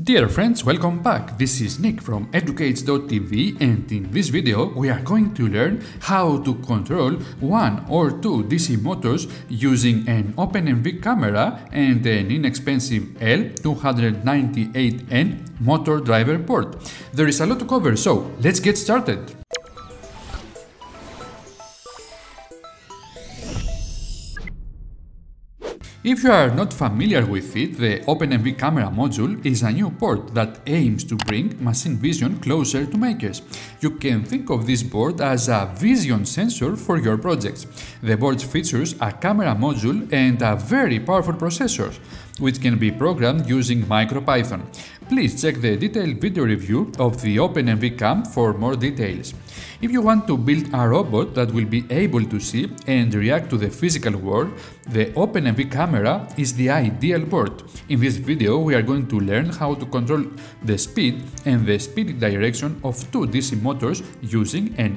Dear friends, welcome back. This is Nick from Educates.tv, and in this video we are going to learn how to control one or two DC motors using an OpenMV camera and an inexpensive L298N motor driver board. There is a lot to cover, so let's get started. If you are not familiar with it, the OpenMV camera module is a new board that aims to bring machine vision closer to makers. You can think of this board as a vision sensor for your projects. The board features a camera module and a very powerful processor, which can be programmed using MicroPython. Please check the detailed video review of the OpenMV Cam for more details. If you want to build a robot that will be able to see and react to the physical world, the OpenMV camera is the ideal board. In this video, we are going to learn how to control the speed and the speed direction of two DC motors using an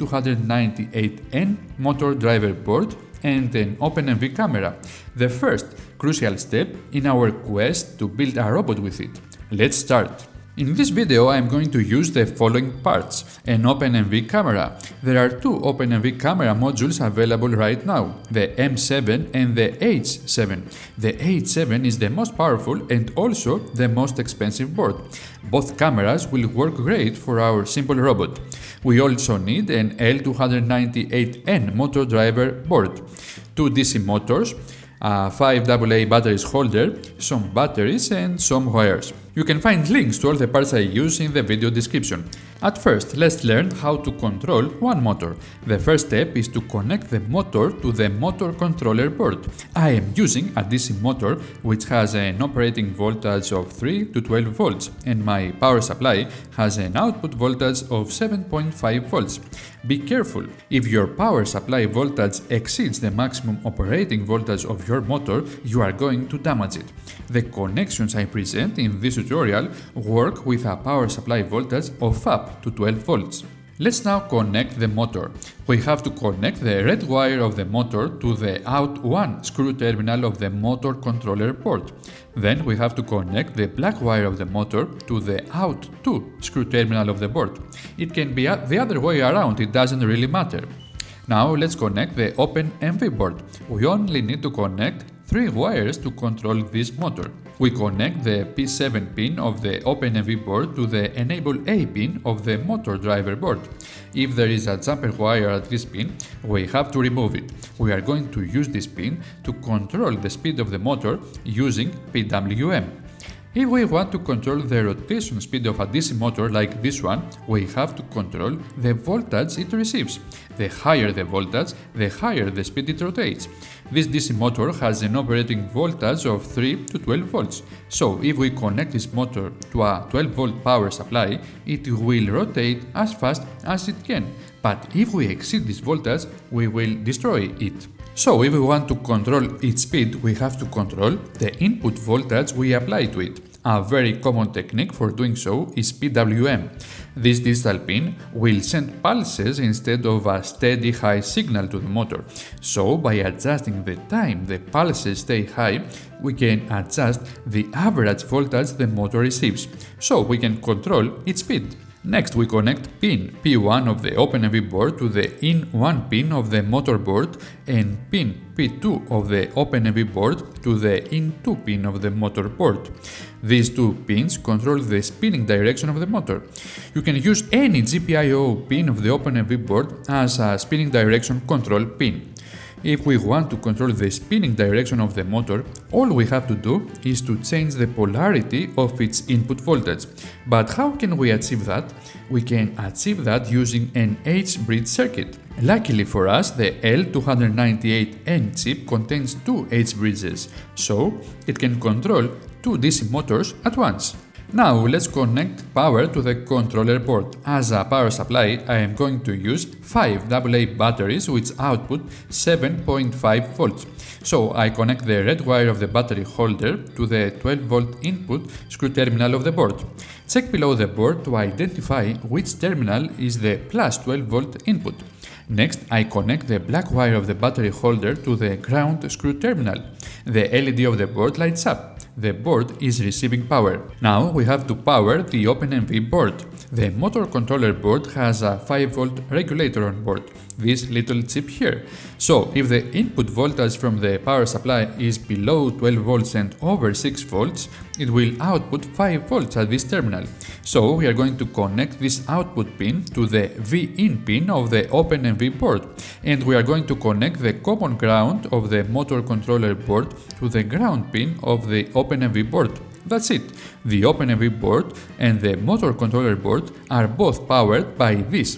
L298N motor driver board and an OpenMV camera, the first crucial step in our quest to build a robot with it. Let's start. In this video I am going to use the following parts: an OpenMV camera. There are two OpenMV camera modules available right now, the M7 and the H7. The H7 is the most powerful and also the most expensive board. Both cameras will work great for our simple robot. We also need an L298N motor driver board, two DC motors, a 5 AA batteries holder, some batteries and some wires. You can find links to all the parts I use in the video description. At first, let's learn how to control one motor. The first step is to connect the motor to the motor controller board. I am using a DC motor which has an operating voltage of 3 to 12 volts and my power supply has an output voltage of 7.5 volts. Be careful, if your power supply voltage exceeds the maximum operating voltage of your motor, you are going to damage it. The connections I present in this tutorial work with a power supply voltage of up to 12 volts. Let's now connect the motor. We have to connect the red wire of the motor to the out1 screw terminal of the motor controller board. Then we have to connect the black wire of the motor to the out2 screw terminal of the board. It can be the other way around, it doesn't really matter. Now let's connect the OpenMV board. We only need to connect 3 wires to control this motor. We connect the P7 pin of the OpenMV board to the Enable A pin of the motor driver board. If there is a jumper wire at this pin, we have to remove it. We are going to use this pin to control the speed of the motor using PWM. If we want to control the rotation speed of a DC motor like this one, we have to control the voltage it receives. The higher the voltage, the higher the speed it rotates. This DC motor has an operating voltage of 3 to 12 volts, so if we connect this motor to a 12 volt power supply, it will rotate as fast as it can, but if we exceed this voltage, we will destroy it. So if we want to control its speed, we have to control the input voltage we apply to it. A very common technique for doing so is PWM. This digital pin will send pulses instead of a steady high signal to the motor. So by adjusting the time the pulses stay high, we can adjust the average voltage the motor receives, so we can control its speed. Next we connect pin P1 of the OpenMV board to the in1 pin of the motor board and pin P2 of the OpenMV board to the in2 pin of the motor board. These two pins control the spinning direction of the motor. You can use any GPIO pin of the OpenMV board as a spinning direction control pin. If we want to control the spinning direction of the motor, all we have to do is to change the polarity of its input voltage. But how can we achieve that? We can achieve that using an H-bridge circuit. Luckily for us, the L298N chip contains 2 H-bridges, so it can control 2 DC motors at once. Now let's connect power to the controller board. As a power supply, I am going to use 5 AA batteries which output 7.5 volts. So I connect the red wire of the battery holder to the 12 volt input screw terminal of the board. Check below the board to identify which terminal is the plus 12 volt input. Next, I connect the black wire of the battery holder to the ground screw terminal. The LED of the board lights up. the board is receiving power. Now we have to power the OpenMV board. The motor controller board has a 5-volt regulator on board, this little chip here. So if the input voltage from the power supply is below 12 volts and over 6 volts, it will output 5 volts at this terminal. So we are going to connect this output pin to the V-in pin of the OpenMV board, and we are going to connect the common ground of the motor controller board to the ground pin of the OpenMV board. That's it. The OpenMV board and the motor controller board are both powered by this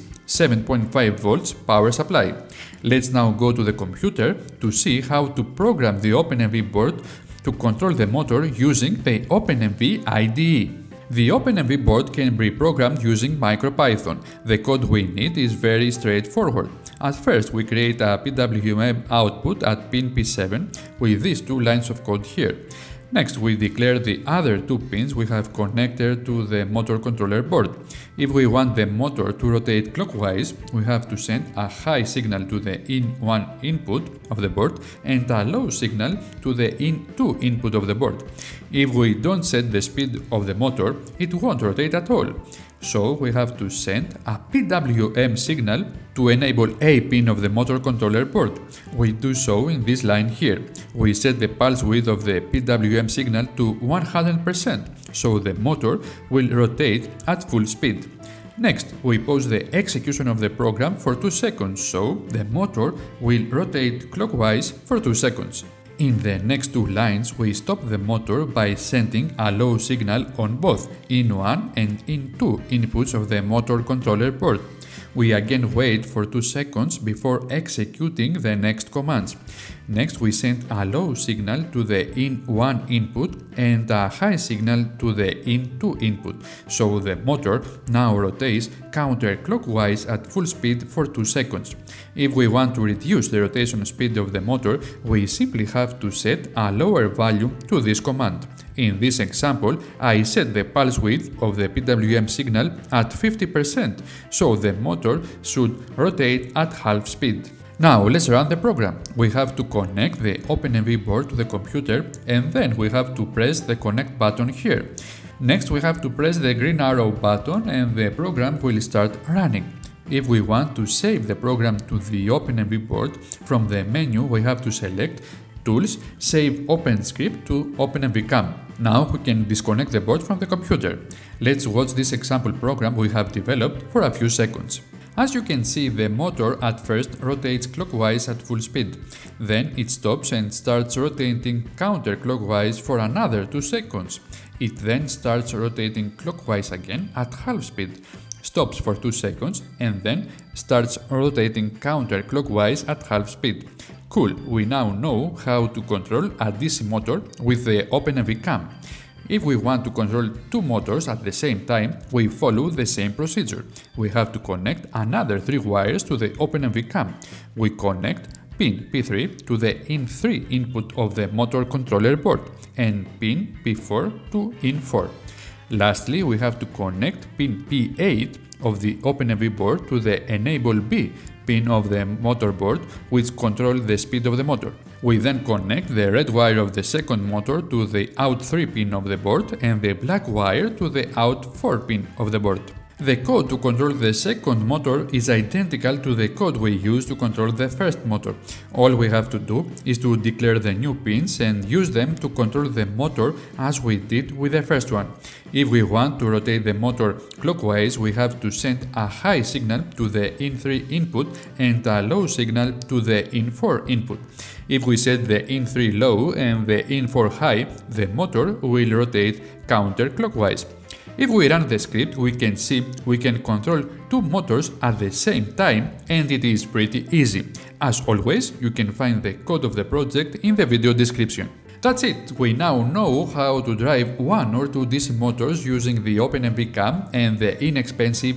7.5 volts power supply. Let's now go to the computer to see how to program the OpenMV board to control the motor using the OpenMV IDE. The OpenMV board can be programmed using MicroPython. The code we need is very straightforward. At first, we create a PWM output at pin P7 with these 2 lines of code here. Next, we declare the other 2 pins we have connected to the motor controller board. If we want the motor to rotate clockwise, we have to send a high signal to the in1 input of the board and a low signal to the in2 input of the board. If we don't set the speed of the motor, it won't rotate at all. So we have to send a PWM signal to enable a pin of the motor controller board. We do so in this line here. We set the pulse width of the PWM signal to 100%, so the motor will rotate at full speed. Next, we pause the execution of the program for 2 seconds, so the motor will rotate clockwise for 2 seconds. In the next 2 lines, we stop the motor by sending a low signal on both in1 and in2 inputs of the motor controller board. We again wait for 2 seconds before executing the next commands. Next, we send a low signal to the in1 input and a high signal to the in2 input, so the motor now rotates counterclockwise at full speed for 2 seconds. If we want to reduce the rotation speed of the motor, we simply have to set a lower value to this command. In this example, I set the pulse width of the PWM signal at 50%, so the motor should rotate at half speed. Now let's run the program. We have to connect the OpenMV board to the computer, and then we have to press the connect button here. Next, we have to press the green arrow button and the program will start running. If we want to save the program to the OpenMV board, from the menu we have to select Tools, Save OpenScript to OpenMV CAM. Now we can disconnect the board from the computer. Let's watch this example program we have developed for a few seconds. As you can see, the motor at first rotates clockwise at full speed. Then it stops and starts rotating counterclockwise for another 2 seconds. It then starts rotating clockwise again at half speed, stops for 2 seconds, and then starts rotating counterclockwise at half speed. Cool, we now know how to control a DC motor with the OpenMV CAM. If we want to control 2 motors at the same time, we follow the same procedure. We have to connect another 3 wires to the OpenMV CAM. We connect pin P3 to the in3 input of the motor controller board and pin P4 to in4. Lastly, we have to connect pin P8 of the OpenMV board to the enable B pin of the motor board, which controls the speed of the motor. We then connect the red wire of the second motor to the out3 pin of the board and the black wire to the out4 pin of the board. The code to control the second motor is identical to the code we use to control the first motor. All we have to do is to declare the new pins and use them to control the motor as we did with the first one. If we want to rotate the motor clockwise, we have to send a high signal to the in3 input and a low signal to the in4 input. If we set the in3 low and the in4 high, the motor will rotate counterclockwise. If we run the script, we can see we can control 2 motors at the same time, and it is pretty easy. As always, you can find the code of the project in the video description. That's it, we now know how to drive 1 or 2 DC motors using the OpenMV CAM and the inexpensive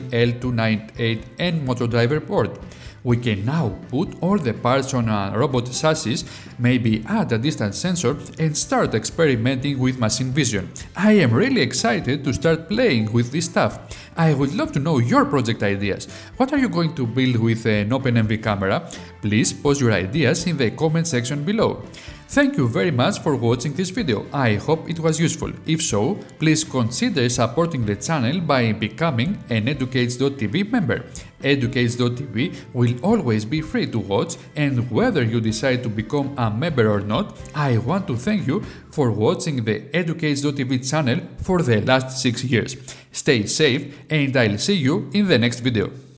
L298N motor driver board. We can now put all the parts on a robot chassis, maybe add a distance sensor and start experimenting with machine vision. I am really excited to start playing with this stuff. I would love to know your project ideas. What are you going to build with an OpenMV camera? Please post your ideas in the comment section below. Thank you very much for watching this video. I hope it was useful. If so, please consider supporting the channel by becoming an Educates.tv member. Educates.tv will always be free to watch, and whether you decide to become a member or not, I want to thank you for watching the Educates.tv channel for the last 6 years. Stay safe, and I'll see you in the next video.